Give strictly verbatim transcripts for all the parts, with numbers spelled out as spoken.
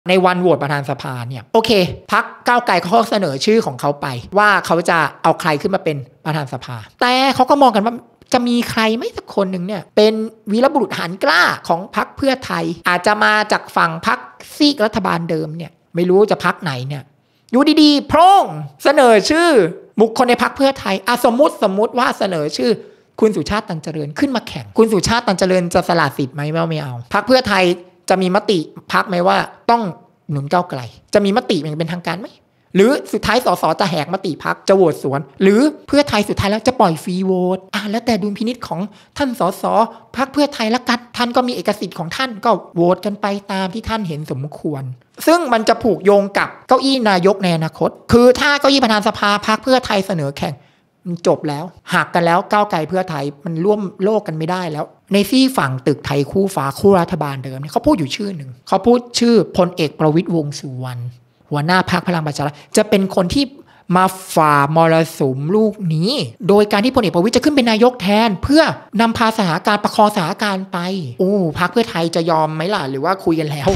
ในวันโหวตประธานสภาเนี่ยโอเคพรรคก้าวไกลเขาเสนอชื่อของเขาไปว่าเขาจะเอาใครขึ้นมาเป็นประธานสภาแต่เขาก็มองกันว่าจะมีใครไม่สักคนหนึ่งเนี่ยเป็นวีรบุรุษหันกล้าของพรรคเพื่อไทยอาจจะมาจากฝั่งพรรคซีกรัฐบาลเดิมเนี่ยไม่รู้จะพรรคไหนเนี่ยอยู่ดีๆโพร่งเสนอชื่อบุคคลในพรรคเพื่อไทยอ่ะสมมุติสมมุติว่าเสนอชื่อคุณสุชาติตันเจริญขึ้นมาแข่งคุณสุชาติตันเจริญจะสละสิทธิ์ไหมไม่เอาพรรคเพื่อไทยจะมีมติพรรคไหมว่าต้องหนุนก้าวไกลจะมีมติอย่างเป็นทางการไหมหรือสุดท้ายสสจะแหกมติพรรคจะโหวตสวนหรือเพื่อไทยสุดท้ายแล้วจะปล่อยฟรีโหวตอ่ะแล้วแต่ดุลพินิจของท่านสสพรรคเพื่อไทยละกันท่านก็มีเอกสิทธิ์ของท่านก็โหวตกันไปตามที่ท่านเห็นสมควรซึ่งมันจะผูกโยงกับเก้าอี้นายกในอนาคตคือถ้าเก้าอี้ประธานสภาพรรคเพื่อไทยเสนอแข่งมันจบแล้วหักกันแล้วก้าวไกลเพื่อไทยมันร่วมโลกกันไม่ได้แล้วในที่ฝั่งตึกไทยคู่ฟ้าคู่รัฐบาลเดิมเนี่ยเขาพูดอยู่ชื่อหนึ่งเขาพูดชื่อพลเอกประวิตรวงษ์สุวรรณหัวหน้าพรรคพลังประชารัฐจะเป็นคนที่มาฝ่ามรสุมลูกนี้โดยการที่พลเอกประวิตรจะขึ้นเป็นนายกแทนเพื่อนำพาสถานการณ์ประคองสถานการณ์ไปโอ้พรรคเพื่อไทยจะยอมไหมล่ะหรือว่าคุยกันแล้ว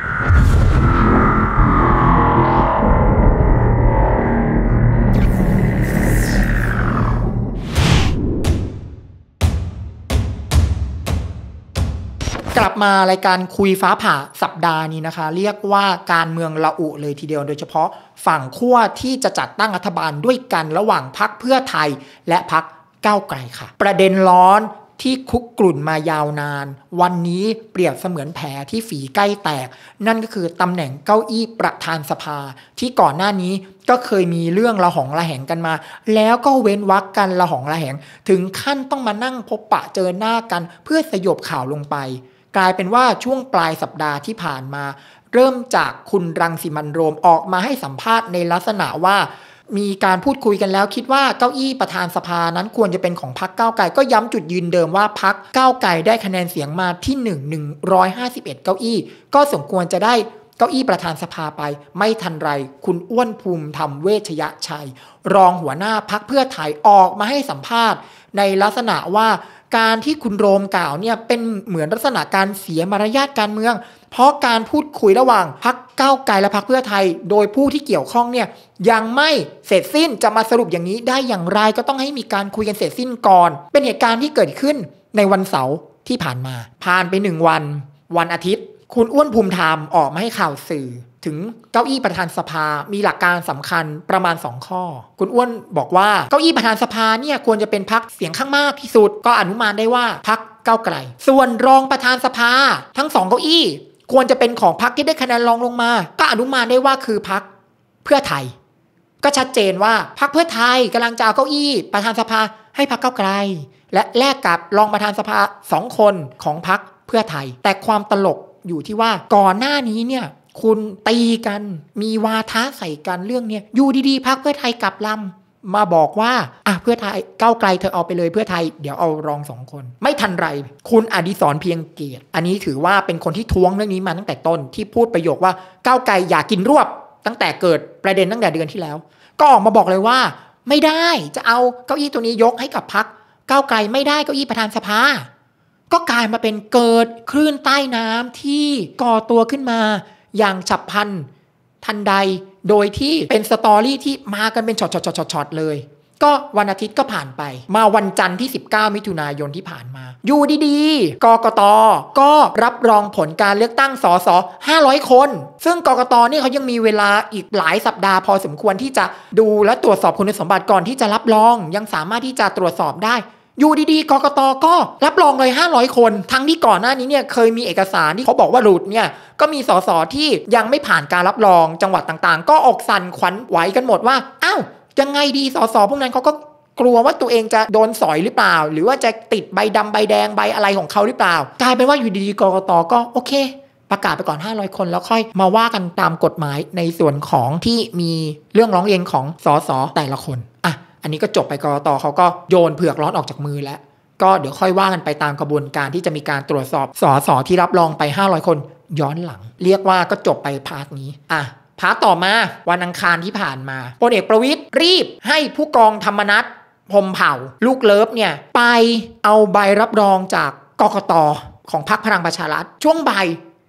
กลับมารายการคุยฟ้าผ่าสัปดาห์นี้นะคะเรียกว่าการเมืองระอุเลยทีเดียวโดยเฉพาะฝั่งขั้วที่จะจัดตั้งรัฐบาลด้วยกันระหว่างพรรคเพื่อไทยและพรรคก้าวไกลค่ะประเด็นร้อนที่คุกกรุ่นมายาวนานวันนี้เปรียบเสมือนแผลที่ฝีใกล้แตกนั่นก็คือตำแหน่งเก้าอี้ประธานสภาที่ก่อนหน้านี้ก็เคยมีเรื่องระหองระแหงกันมาแล้วก็เว้นวรรคกันระหองระแหงถึงขั้นต้องมานั่งพบปะเจอหน้ากันเพื่อสยบข่าวลงไปกลายเป็นว่าช่วงปลายสัปดาห์ที่ผ่านมาเริ่มจากคุณรังสิมันต์โรมออกมาให้สัมภาษณ์ในลักษณะว่ามีการพูดคุยกันแล้วคิดว่าเก้าอี้ประธานสภานั้นควรจะเป็นของพรรคก้าวไกลก็ย้ำจุดยืนเดิมว่าพรรคก้าวไกลได้คะแนนเสียงมาที่หนึ่ง หนึ่งร้อยห้าสิบเอ็ดเก้าอี้ก็สมควรจะได้เก้าอี้ประธานสภาไปไม่ทันไรคุณอ้วนภูมิธรรมเวชยชัยรองหัวหน้าพรรคเพื่อไทยออกมาให้สัมภาษณ์ในลักษณะว่าการที่คุณโรมกล่าวเนี่ยเป็นเหมือนลักษณะการเสียมารยาทการเมืองเพราะการพูดคุยระหว่างพรรคก้าวไกลและพรรคเพื่อไทยโดยผู้ที่เกี่ยวข้องเนี่ยยังไม่เสร็จสิ้นจะมาสรุปอย่างนี้ได้อย่างไรก็ต้องให้มีการคุยกันเสร็จสิ้นก่อนเป็นเหตุการณ์ที่เกิดขึ้นในวันเสาร์ที่ผ่านมาผ่านไปหนึ่งวันวันอาทิตย์คุณอ้วนภูมิธรรมออกมาให้ข่าวสื่อถึงเก้าอี้ประธานสภามีหลักการสำคัญประมาณสองข้อคุณอ้วนบอกว่าเก้าอี้ประธานสภาเนี่ยควรจะเป็นพรรคเสียงข้างมากที่สุดก็อนุมานได้ว่าพรรคก้าวไกลส่วนรองประธานสภาทั้งสองเก้าอี้ควรจะเป็นของพรรคที่ได้คะแนนรองลงมาก็อนุมานได้ว่าคือพรรคเพื่อไทยก็ชัดเจนว่าพรรคเพื่อไทยกำลังจะเอาเก้าอี้ประธานสภาให้พรรคก้าวไกลและแลกกับรองประธานสภาสองคนของพรรคเพื่อไทยแต่ความตลกอยู่ที่ว่าก่อนหน้านี้เนี่ยคุณตีกันมีวาทะใส่กันเรื่องนี้อยู่ดีๆพรรคเพื่อไทยกลับลำมาบอกว่าอ่ะเพื่อไทยก้าวไกลเธอเอาไปเลยเพื่อไทยเดี๋ยวเอารองสองคนไม่ทันไรคุณอดิศรเพียงเกียรติอันนี้ถือว่าเป็นคนที่ท้วงเรื่องนี้มาตั้งแต่ต้นที่พูดประโยคว่าก้าวไกลอย่ากินรวบตั้งแต่เกิดประเด็นตั้งแต่เดือนที่แล้วก็ออกมาบอกเลยว่าไม่ได้จะเอาเก้าอี้ตัวนี้ยกให้กับพรรคก้าวไกลไม่ได้เก้าอี้ประธานสภาก็กลายมาเป็นเกิดคลื่นใต้น้ำที่ก่อตัวขึ้นมาอย่างฉับพลันทันใดโดยที่เป็นสตอรี่ที่มากันเป็นช็อตๆๆๆเลยก็วันอาทิตย์ก็ผ่านไปมาวันจันทร์ที่สิบเก้ามิถุนายนที่ผ่านมาอยู่ดีๆกกต.ก็รับรองผลการเลือกตั้งสสห้าร้อยคนซึ่งกกต.นี่เขายังมีเวลาอีกหลายสัปดาห์พอสมควรที่จะดูและตรวจสอบคุณสมบัติก่อนที่จะรับรองยังสามารถที่จะตรวจสอบได้อยู่ดีๆกกต.ก็รับรองเลยห้าร้อยคนทั้งที่ก่อนหน้านี้เนี่ยเคยมีเอกสารที่เขาบอกว่าหลุดเนี่ยก็มีสสที่ยังไม่ผ่านการรับรองจังหวัดต่างๆก็อกสั่นขวัญไหวกันหมดว่าอ้าวยังไงดีสสพวกนั้นเขาก็กลัวว่าตัวเองจะโดนสอยหรือเปล่าหรือว่าจะติดใบดำใบแดงใบอะไรของเขาหรือเปล่ากลายเป็นว่าอยู่ดีๆกกต.ก็โอเคประกาศไปก่อนห้าร้อยคนแล้วค่อยมาว่ากันตามกฎหมายในส่วนของที่มีเรื่องร้องเรียนของสสแต่ละคนอ่ะอันนี้ก็จบไปกกต.เขาก็โยนเผือกร้อนออกจากมือแล้วก็เดี๋ยวค่อยว่ากันไปตามกระบวนการที่จะมีการตรวจสอบสสที่รับรองไปห้าร้อยคนย้อนหลังเรียกว่าก็จบไปพาร์ทนี้อ่ะพาร์ทต่อมาวันอังคารที่ผ่านมาพลเอกประวิตรรีบให้ผู้กองธรรมนัสพรหมเผ่าลูกเลิฟเนี่ยไปเอาใบรับรองจากกกต.ของพรรคพลังประชารัฐช่วงบ่าย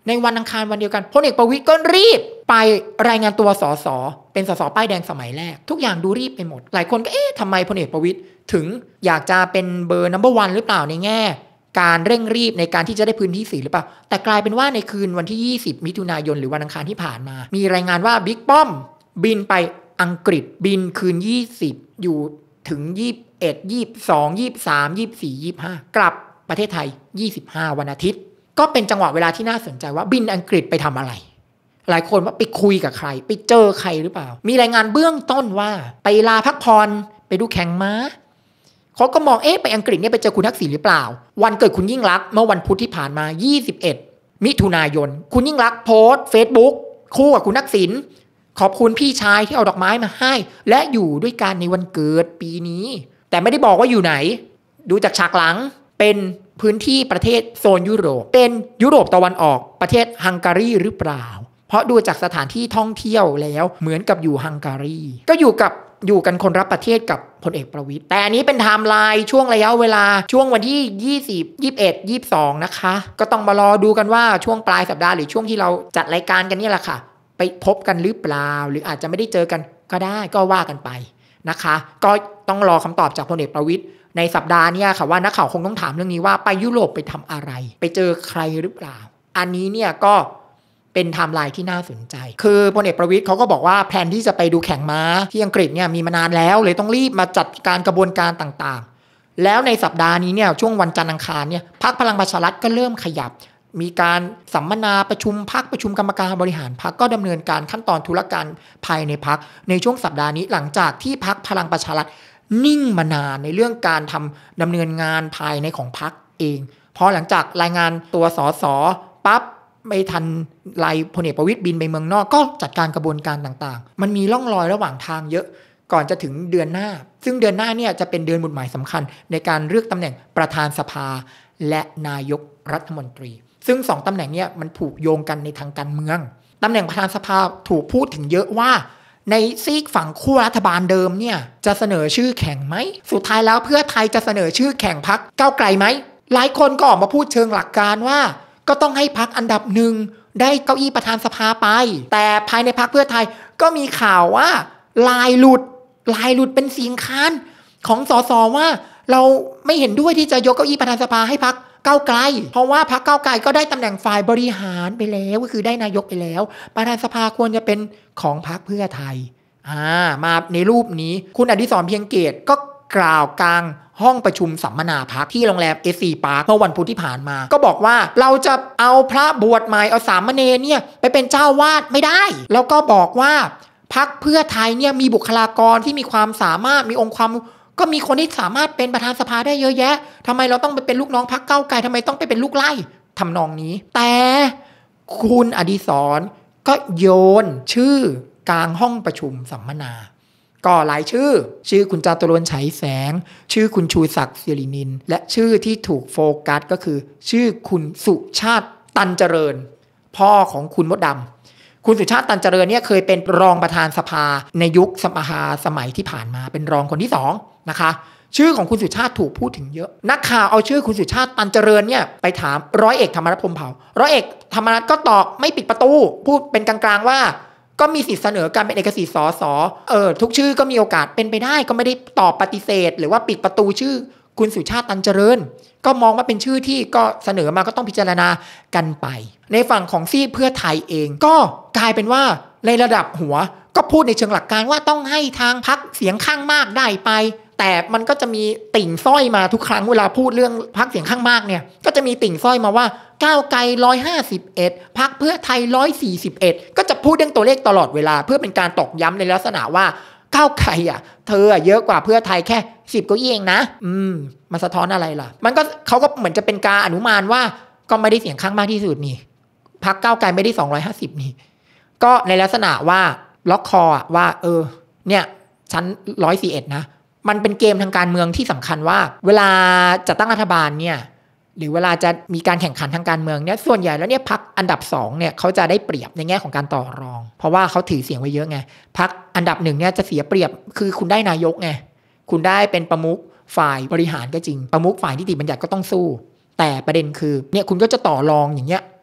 ในวันอังคารวันเดียวกันพลเอกประวิตรก็รีบไปรายงานตัวสสเป็นสสป้ายแดงสมัยแรกทุกอย่างดูรีบไปหมดหลายคนก็เอ๊ะทำไมพลเอกประวิตรถึงอยากจะเป็นเบอร์นัมเบอร์วันหรือเปล่าในแง่การเร่งรีบในการที่จะได้พื้นที่สีหรือเปล่าแต่กลายเป็นว่าในคืนวันที่ยี่สิบมิถุนายนหรือวันอังคารที่ผ่านมามีรายงานว่าบิ๊กป้อมบินไปอังกฤษบินคืนยี่สิบอยู่ถึงยี่สิบเอ็ด ยี่สิบสอง ยี่สิบสาม ยี่สิบสี่ ยี่สิบห้ากลับประเทศไทยยี่สิบห้าวันอาทิตย์ก็เป็นจังหวะเวลาที่น่าสนใจว่าบินอังกฤษไปทำอะไรหลายคนว่าไปคุยกับใครไปเจอใครหรือเปล่ามีรายงานเบื้องต้นว่าไปลาพักผ่อนไปดูแข่งม้าเขาก็มองเอ๊ะไปอังกฤษเนี่ยไปเจอคุณทักษิณหรือเปล่าวันเกิดคุณยิ่งลักษณ์เมื่อวันพุธที่ผ่านมายี่สิบเอ็ดมิถุนายนคุณยิ่งลักษณ์โพสต์ Facebook คู่กับคุณทักษิณขอบคุณพี่ชายที่เอาดอกไม้มาให้และอยู่ด้วยกันในวันเกิดปีนี้แต่ไม่ได้บอกว่าอยู่ไหนดูจากฉากหลังเป็นพื้นที่ประเทศโซนยุโรปเป็นยุโรปตะวันออกประเทศฮังการีหรือเปล่าเพราะดูจากสถานที่ท่องเที่ยวแล้วเหมือนกับอยู่ฮังการีก็อยู่กับอยู่กันคนรับประเทศกับพลเอกประวิตรแต่อันนี้เป็นไทม์ไลน์ช่วงระยะเวลาช่วงวันที่ยี่สิบ ยี่สิบเอ็ด ยี่สิบสองนะคะก็ต้องมารอดูกันว่าช่วงปลายสัปดาห์หรือช่วงที่เราจัดรายการกันนี่แหละค่ะไปพบกันหรือเปล่าหรืออาจจะไม่ได้เจอกันก็ได้ก็ว่ากันไปนะคะก็ต้องรอคำตอบจากพลเอกประวิตรในสัปดาห์นี้ค่ะว่านักข่าวคงต้องถามเรื่องนี้ว่าไปยุโรปไปทำอะไรไปเจอใครหรือเปล่าอันนี้เนี่ยก็เป็นไทม์ไลน์ที่น่าสนใจคือพลเอกประวิตรเขาก็บอกว่าแผนที่จะไปดูแข่งม้าที่อังกฤษเนี่ยมีมานานแล้วเลยต้องรีบมาจัดการกระบวนการต่างๆแล้วในสัปดาห์นี้เนี่ยช่วงวันจันทร์อังคารเนี่ยพรรคพลังประชารัฐก็เริ่มขยับมีการสัมมนาประชุมพรรคประชุมกรรมการบริหารพรรคก็ดำเนินการขั้นตอนธุรการภายในพรรคในช่วงสัปดาห์นี้หลังจากที่พรรคพลังประชารัฐนิ่งมานานในเรื่องการทำดำเนินงานภายในของพรรคเองพอหลังจากรายงานตัวสสปั๊บไม่ทันไล่พลเอกประวิตรบินไปเมืองนอกก็จัดการกระบวนการต่างๆมันมีร่องรอยระหว่างทางเยอะก่อนจะถึงเดือนหน้าซึ่งเดือนหน้าเนี่ยจะเป็นเดือนหมุดหมายสำคัญในการเลือกตำแหน่งประธานสภาและนายกรัฐมนตรีซึ่งสองตำแหน่งเนี่ยมันผูกโยงกันในทางการเมืองตำแหน่งประธานสภาถูกพูดถึงเยอะว่าในซีกฝั่งขั้วรัฐบาลเดิมเนี่ยจะเสนอชื่อแข่งไหมสุดท้ายแล้วเพื่อไทยจะเสนอชื่อแข่งพรรคก้าวไกลไหมหลายคนก็ออกมาพูดเชิงหลักการว่าก็ต้องให้พรรคอันดับหนึ่งได้เก้าอี้ประธานสภาไปแต่ภายในพรรคเพื่อไทยก็มีข่าวว่าลายหลุดลายหลุดเป็นเสียงค้านของสสว่าเราไม่เห็นด้วยที่จะยกเก้าอี้ประธานสภาให้พรรคก้าวไกลเพราะว่าพรรคก้าวไกลก็ได้ตำแหน่งฝ่ายบริหารไปแล้วก็คือได้นายกไปแล้วประธานสภาควรจะเป็นของพรรคเพื่อไทยอ่ามาในรูปนี้คุณอดิศรเพียงเกตก็กล่าวกลางห้องประชุมสัมมนาพรรคที่โรงแรม เอส ซี Park เมื่อวันพุธที่ผ่านมาก็บอกว่าเราจะเอาพระบวชใหม่เอาสามเณรเนี่ยไปเป็นเจ้าวาดไม่ได้แล้วก็บอกว่าพรรคเพื่อไทยเนี่ยมีบุคลากรที่มีความสามารถมีองค์ความก็มีคนที่สามารถเป็นประธานสภาได้เยอะแยะทำไมเราต้องไปเป็นลูกน้องพรรคก้าวไกลทำไมต้องไปเป็นลูกไล่ทำนองนี้แต่คุณอดิศรก็โยนชื่อกลางห้องประชุมสัมมนาก็หลายชื่อชื่อคุณจาตุรนต์ ฉายแสงชื่อคุณชูศักดิ์ ศิรินินและชื่อที่ถูกโฟกัสก็คือชื่อคุณสุชาติตันเจริญพ่อของคุณมดดำคุณสุชาติตันเจริญเนี่ยเคยเป็นรองประธานสภาในยุคสภาสมัยที่ผ่านมาเป็นรองคนที่สองนะคะชื่อของคุณสุชาติถูกพูดถึงเยอะนักข่าวเอาชื่อคุณสุชาติตันเจริญเนี่ยไปถามร้อยเอกธรรมนัสพรหมเผ่าร้อยเอกธรรมนัสก็ตอบไม่ปิดประตูพูดเป็นกลางๆว่าก็มีสิทธิเสนอการเป็นเอกสิทธิ์สสเออทุกชื่อก็มีโอกาสเป็นไปได้ก็ไม่ได้ตอบปฏิเสธหรือว่าปิดประตูชื่อคุณสุชาติตันเจริญก็มองว่าเป็นชื่อที่ก็เสนอมาก็ต้องพิจารณากันไปในฝั่งของซีกเพื่อไทยเองก็กลายเป็นว่าในระดับหัวก็พูดในเชิงหลักการว่าต้องให้ทางพรรคเสียงข้างมากได้ไปแต่มันก็จะมีติ่งสร้อยมาทุกครั้งเวลาพูดเรื่องพรรคเสียงข้างมากเนี่ยก็จะมีติ่งสร้อยมาว่าก้าวไกลหนึ่งร้อยห้าสิบเอ็ดพรรคเพื่อไทยหนึ่งร้อยสี่สิบเอ็ดก็จะพูดเรื่องตัวเลขตลอดเวลาเพื่อเป็นการตอกย้ำในลักษณะว่าก้าวไกลอ่ะเธอเยอะกว่าเพื่อไทยแค่สิบเก้าอี้เองนะอืมมันสะท้อนอะไรล่ะมันก็เขาก็เหมือนจะเป็นการอนุมานว่าก็ไม่ได้เสียงข้างมากที่สุดนี่พรรคก้าวไกลไม่ได้สองร้อยห้าสิบนี่ก็ในลักษณะว่าล็อกคออ่ะว่าเออเนี่ยฉันหนึ่งร้อยสี่สิบเอ็ดนะมันเป็นเกมทางการเมืองที่สำคัญว่าเวลาจะตั้งรัฐบาลเนี่ยหรือเวลาจะมีการแข่งขันทางการเมืองเนี่ยส่วนใหญ่แล้วเนี่ยพรรคอันดับสองเนี่ยเขาจะได้เปรียบในแง่ของการต่อรองเพราะว่าเขาถือเสียงไว้เยอะไงพรรคอันดับหนึ่งเนี่ยจะเสียเปรียบคือคุณได้นายกไงคุณได้เป็นประมุขฝ่ายบริหารก็จริงประมุขฝ่ายนิติบัญญัติก็ต้องสู้แต่ประเด็นคือเนี่ยคุณก็จะต่อรองอย่างเงี้ย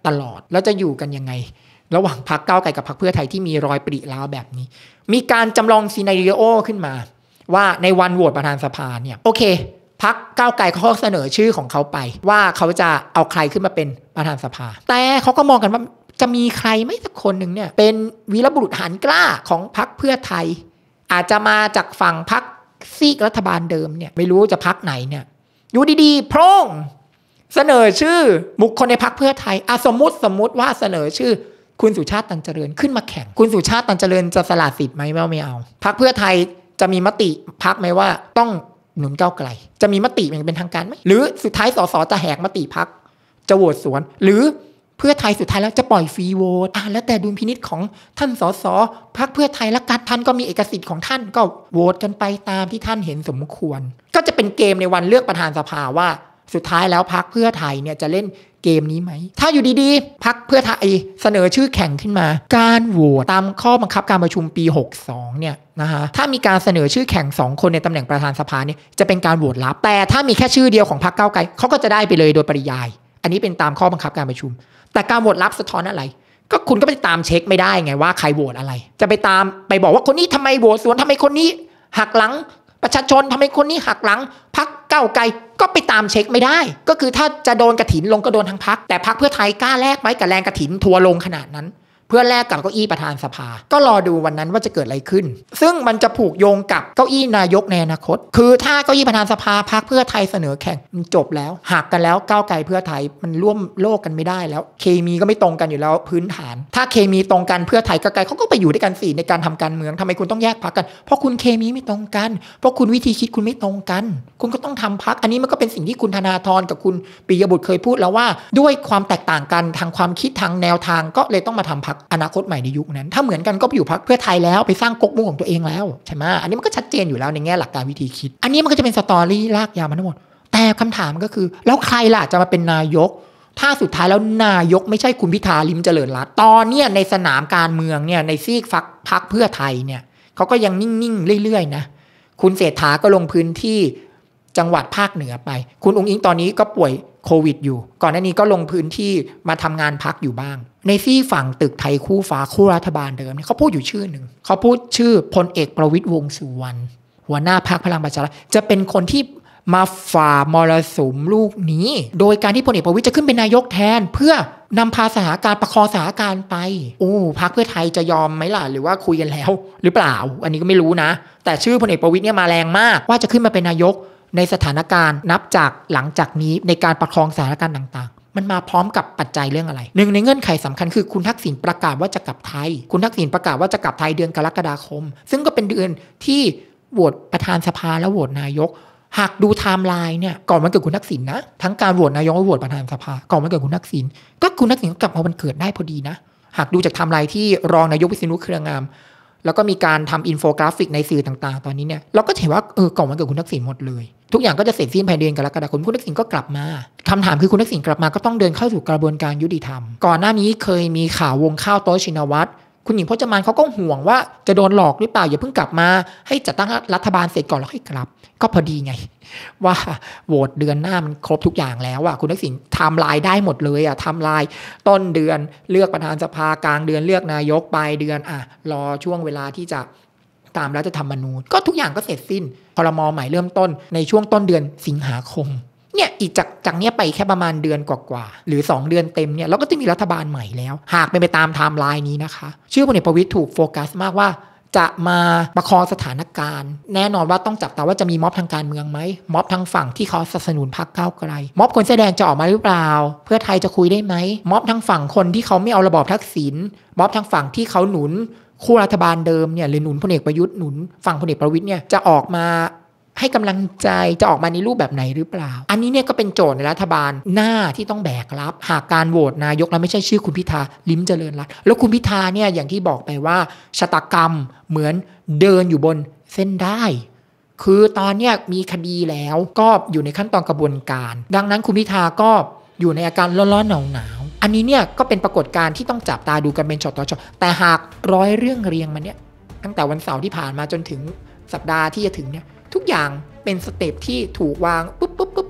ตลอดแล้วจะอยู่กันยังไงระหว่างพรรคก้าวไกลกับพรรคเพื่อไทยที่มีรอยปริร้าวแบบนี้มีการจำลองซีนาริโอขึ้นมาว่าในวันโหวตประธานสภาเนี่ยโอเคพรรคก้าวไกลเขาเสนอชื่อของเขาไปว่าเขาจะเอาใครขึ้นมาเป็นประธานสภาแต่เขาก็มองกันว่าจะมีใครไม่สักคนหนึ่งเนี่ยเป็นวีรบุรุษหันกล้าของพรรคเพื่อไทยอาจจะมาจากฝั่งพรรคซีกรัฐบาลเดิมเนี่ยไม่รู้จะพรรคไหนเนี่ยอยู่ดีๆโพร่งเสนอชื่อบุคคลในพรรคเพื่อไทยอ่ะสมมุติสมมุติว่าเสนอชื่อคุณสุชาติตันเจริญขึ้นมาแข่งคุณสุชาติตันเจริญจะสละสิทธิ์ไหมไม่ไม่เอาพรรคเพื่อไทยจะมีมติพรรคไหมว่าต้องหนุนก้าวไกลจะมีมติอย่างเป็นทางการไหมหรือสุดท้ายสสจะแหกมติพรรคจะโหวตสวนหรือเพื่อไทยสุดท้ายแล้วจะปล่อยฟรีโหวตอ่ะแล้วแต่ดุลพินิจของท่านสสพรรคเพื่อไทยและการท่านก็มีเอกสิทธิ์ของท่านก็โหวตกันไปตามที่ท่านเห็นสมควรก็จะเป็นเกมในวันเลือกประธานสภาว่าสุดท้ายแล้วพรรคเพื่อไทยเนี่ยจะเล่นเกมนี้ไหมถ้าอยู่ดีๆพรรคเพื่อไทยเสนอชื่อแข่งขึ้นมาการโหวตตามข้อบังคับการประชุมปีหกสิบสองเนี่ยนะคะถ้ามีการเสนอชื่อแข่งสองคนในตำแหน่งประธานสภาเนี่ยจะเป็นการโหวตลับแต่ถ้ามีแค่ชื่อเดียวของพรรคก้าวไกลเขาก็จะได้ไปเลยโดยปริยายอันนี้เป็นตามข้อบังคับการประชุมแต่การโหวตลับสะท้อนอะไรก็คุณก็ไปตามเช็คไม่ได้ไงว่าใครโหวตอะไรจะไปตามไปบอกว่าคนนี้ทำไมโหวตสวนทำไมคนนี้หักหลังประชาชนทำไมคนนี้หักหลังพรรคก้าวไกลก็ไปตามเช็คไม่ได้ก็คือถ้าจะโดนกฐินลงก็โดนทั้งพรรคแต่พรรคเพื่อไทยกล้าแลกไหมกับแรงกฐินทัวลงขนาดนั้นเพื่อแลกกับเก้าอี้ประธานสภาก็รอดูวันนั้นว่าจะเกิดอะไรขึ้นซึ่งมันจะผูกโยงกับเก้าอี้นายกในอนาคตคือถ้าเก้าอี้ประธานสภาพรรคเพื่อไทยเสนอแข่งมันจบแล้วหักกันแล้วก้าวไกลเพื่อไทยมันร่วมโลกกันไม่ได้แล้วเคมีก็ไม่ตรงกันอยู่แล้วพื้นฐานถ้าเคมีตรงกันเพื่อไทยก้าวไกลเขาก็ไปอยู่ด้วยกันสิในการทำการเมืองทำไมคุณต้องแยกพรรคกันเพราะคุณเคมีไม่ตรงกันเพราะคุณวิธีคิดคุณไม่ตรงกันคุณก็ต้องทำพรรคอันนี้มันก็เป็นสิ่งที่คุณธนาธรกับคุณปิยบุตรเคยพูดแล้วว่าด้วยความแตกต่างกันทางความคิดทางแนวทางก็เลยต้องมาทำพรรคอนาคตใหม่ในยุคนั้นถ้าเหมือนกันก็ไปอยู่พรรคเพื่อไทยแล้วไปสร้างก๊กมุ้งของตัวเองแล้วใช่ไหมอันนี้มันก็ชัดเจนอยู่แล้วในแง่หลักการวิธีคิดอันนี้มันก็จะเป็นสตอรี่ลากยาวมาทั้งหมดแต่คำถามก็คือแล้วใครล่ะจะมาเป็นนายกถ้าสุดท้ายแล้วนายกไม่ใช่คุณพิธาลิ้มเจริญรัตน์ตอนเนี้ยในสนามการเมืองเนี่ยในซีกฝักพรรคเพื่อไทยเนี่ยเขาก็ยังนิ่งๆเรื่อยๆนะคุณเศรษฐาก็ลงพื้นที่จังหวัดภาคเหนือไปคุณอุ๊งอิ๊งตอนนี้ก็ป่วยโควิดอยู่ก่อนหน้านี้ก็ลงพื้นที่มาทำงานพักอยู่บ้างในซี่ฝั่งตึกไทยคู่ฟ้าคู่รัฐบาลเดิมเนี่ยเขาพูดอยู่ชื่อหนึ่งเขาพูดชื่อพลเอกประวิตรวงษ์สุวรรณหัวหน้าพรรคพลังประชารัฐจะเป็นคนที่มาฝ่ามรสุมลูกนี้โดยการที่พลเอกประวิตรจะขึ้นเป็นนายกแทนเพื่อนำพาสถานการณ์ประคองสถานการณ์ไปโอ้พรรคเพื่อไทยจะยอมไหมล่ะหรือว่าคุยกันแล้วหรือเปล่าอันนี้ก็ไม่รู้นะแต่ชื่อพลเอกประวิตรเนี่ยมาแรงมากว่าจะขึ้นมาเป็นนายกในสถานการณ์นับจากหลังจากนี้ในการประคองสถานการณ์ต่างๆมันมาพร้อมกับปัจจัยเรื่องอะไรหนึ่งในเงื่อนไขสำคัญคือคุณทักษิณประกาศว่าจะกลับไทยคุณทักษิณประกาศว่าจะกลับไทยเดือนกรกฎาคมซึ่งก็เป็นเดือนที่โหวตประธานสภาและโหวตนายกหากดูไทม์ไลน์เนี่ยก่อนวันเกิดคุณทักษิณนะทั้งการโหวตนายกและโหวตประธานสภาก่อนวันเกิดคุณทักษิณก็คุณทักษิณก็กลับมาวันเกิดได้พอดีนะหากดูจากไทม์ไลน์ที่รองนายกวิษณุเครืองามแล้วก็มีการทำอินโฟกราฟิกในสื่อต่างๆตอนนี้เนี่ยเราก็เห็นว่าเออก่อนวันเกิดคุณทักษิณหมดเลยทุกอย่างก็จะเสร็จสิ้นภายในเดือนกรกฎาคมคุณทักษิณก็กลับมาคำถามคือคุณทักษิณกลับมาก็ต้องเดินเข้าสู่กระบวนการยุติธรรมก่อนหน้านี้เคยมีข่าววงข้าวโต๊ะชินวัตรคุณหญิงพจมานเขาก็ห่วงว่าจะโดนหลอกหรือเปล่าอย่าเพิ่งกลับมาให้จัดตั้งรัฐบาลเสร็จก่อนแล้วค่อยกลับก็พอดีไงว่าโหวตเดือนหน้ามันครบทุกอย่างแล้วอ่ะคุณทักษิณไทม์ไลน์ได้หมดเลยอ่ะไทม์ไลน์ต้นเดือนเลือกประธานสภากลางเดือนเลือกนายกปลายเดือนอ่ะรอช่วงเวลาที่จะตามรัฐธรรมนูญก็ทุกอย่างก็เสร็จสิ้นครม.ใหม่เริ่มต้นในช่วงต้นเดือนสิงหาคมเนี่ยอีกจากจากเนี้ยไปแค่ประมาณเดือนกว่าๆหรือสองเดือนเต็มเนี่ยเราก็จะมีรัฐบาลใหม่แล้วหากเป็นไปตามไทม์ไลน์นี้นะคะชื่อพลเอกประวิตรถูกโฟกัสมากว่าจะมาประคองสถานการณ์แน่นอนว่าต้องจับตาว่าจะมีม็อบทางการเมืองไหมม็อบทางฝั่งที่เขาสนับสนุนพรรคก้าวไกลม็อบคนเสื้อแดงจะออกมาหรือเปล่าเพื่อไทยจะคุยได้ไหมม็อบทางฝั่งคนที่เขาไม่เอาระบอบทักษิณม็อบทางฝั่งที่เขาหนุนคู่รัฐบาลเดิมเนี่ยหรือหนุนพลเอกประยุทธ์หนุนฝั่งพลเอกประวิตรเนี่ยจะออกมาให้กำลังใจจะออกมาในรูปแบบไหนหรือเปล่าอันนี้เนี่ยก็เป็นโจทย์ในรัฐบาลหน้าที่ต้องแบกรับหากการโหวตนายกแล้วไม่ใช่ชื่อคุณพิธาลิ้มเจริญรัตน์แล้วคุณพิธาเนี่ยอย่างที่บอกไปว่าชะตากรรมเหมือนเดินอยู่บนเส้นได้คือตอนเนี้ยมีคดีแล้วก็อยู่ในขั้นตอนกระบวนการดังนั้นคุณพิธาก็อยู่ในอาการร้อนๆหนาวๆอันนี้เนี่ยก็เป็นปรากฏการณ์ที่ต้องจับตาดูกันเป็นช็อตต่อช็อตแต่หากร้อยเรื่องเรียงมาเนี่ยตั้งแต่วันเสาร์ที่ผ่านมาจนถึงสัปดาห์ที่จะถึงเนี่ยทุกอย่างเป็นสเต็ปที่ถูกวางปุ๊บปุ๊บปุ๊บปุ๊บ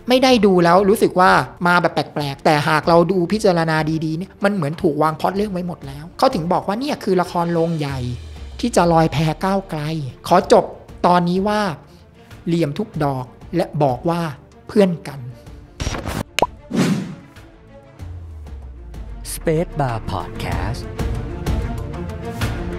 ไม่ได้ดูแล้วรู้สึกว่ามาแบบแปลกๆแต่หากเราดูพิจารณาดีๆเนี่ยมันเหมือนถูกวางพล็อตเรื่องไว้หมดแล้วเขาถึงบอกว่าเนี่ยคือละครโรงใหญ่ที่จะลอยแพก้าวไกลขอจบตอนนี้ว่าเหลี่ยมทุกดอกและบอกว่าเพื่อนกัน Space Bar Podcast